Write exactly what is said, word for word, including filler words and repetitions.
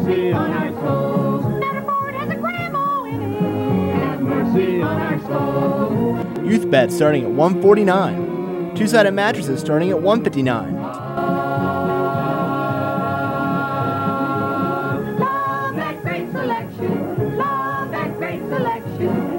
mercy on our souls. Matterport has a grandma in it. Have mercy on our souls. Youth beds starting at one forty-nine. Two-sided mattresses starting at one fifty-nine. Love that great selection. Love that great selection.